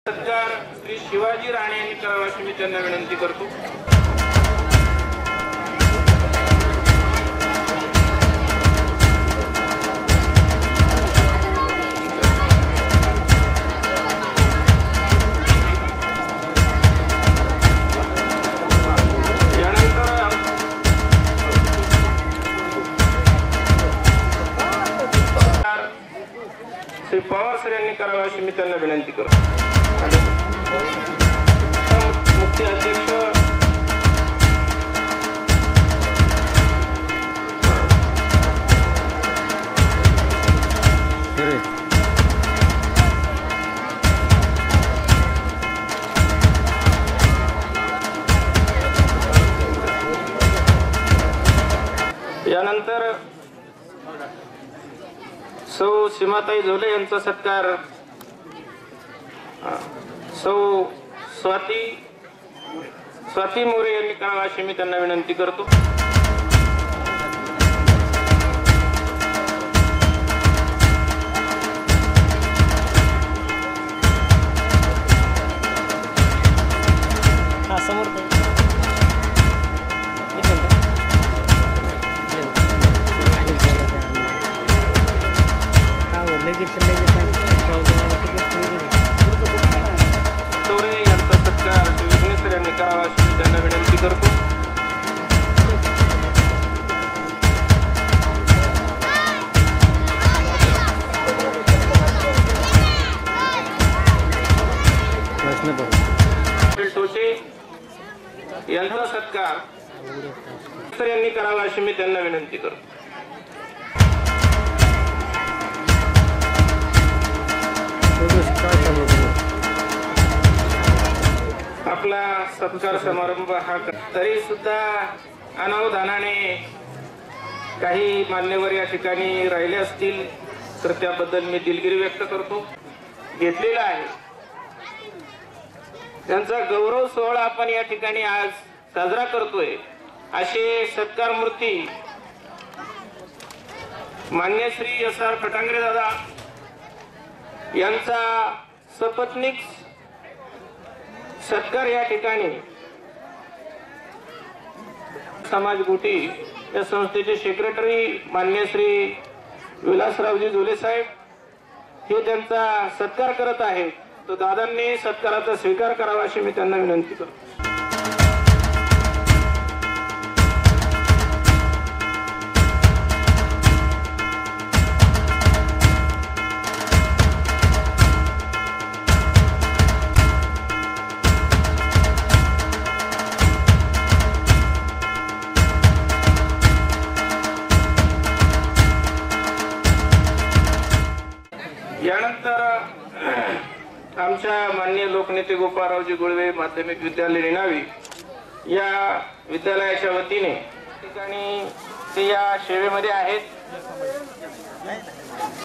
सत्कार श्री शिवाजी राणे यांनी करावा अशी मी त्यांना विनंती करतो। श्री पवार सर यांनी करावा अशी मी त्यांना विनंती करतो। मुख्य अध्यक्ष यानंतर सौ सीमाताई झोले यांचा सत्कार सौ स्वाती मोरे यांनी करावा अशी मी त्यांना विनंती करतो। यांचा सत्कार विघ्नेश्वर यांनी करावा अशी मी त्यांना विनंती करतो। टोटे यांचा सत्कार यांनी करावा अशी मी त्यांना विनंती करतो। आपला सत्कार समारंभ हा तरी सुद्धा अनावधानाने काही मान्यवर या ठिकाणी राहिले असतील तर त्याबद्दल मी दिलगिरी व्यक्त करतो। घेतलेला आहे त्यांचा गौरव सोहळा आपण या ठिकाणी आज साजरा करतोय। असे सत्कार मूर्ती मान्य श्री SR फटांगरे दादा यांचा सपत्नीक सत्कार या ठिकाणी समाज गुटी या संस्थेचे सेक्रेटरी मान्य श्री विलासरावजी झोले साहेब हे त्यांचा सत्कार करत आहेत। तो दादांनी सत्काराचा स्वीकार करावा अशी मी त्यांना विनंती करतो। यानंतर आमच्या माननीय लोकनेते गोपाळरावजी गुळवे माध्यमिक विद्यालय निनावी या विद्यालयाच्या वतीने ठिकाणी ते या सेवेमध्ये आहेत।